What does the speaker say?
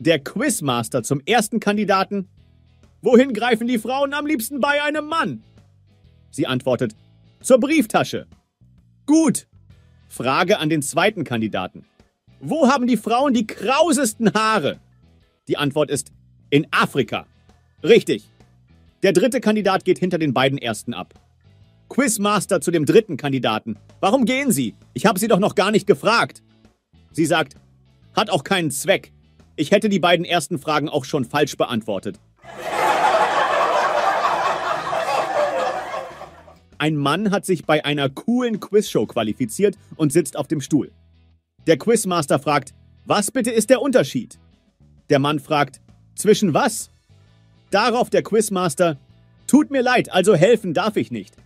Der Quizmaster zum ersten Kandidaten: Wohin greifen die Frauen am liebsten bei einem Mann? Sie antwortet: Zur Brieftasche. Gut. Frage an den zweiten Kandidaten: Wo haben die Frauen die krausesten Haare? Die Antwort ist: In Afrika. Richtig. Der dritte Kandidat geht hinter den beiden ersten ab. Quizmaster zu dem dritten Kandidaten: Warum gehen Sie? Ich habe Sie doch noch gar nicht gefragt. Sie sagt: Hat auch keinen Zweck. Ich hätte die beiden ersten Fragen auch schon falsch beantwortet. Ein Mann hat sich bei einer coolen Quizshow qualifiziert und sitzt auf dem Stuhl. Der Quizmaster fragt: Was bitte ist der Unterschied? Der Mann fragt: Zwischen was? Darauf der Quizmaster: Tut mir leid, also helfen darf ich nicht.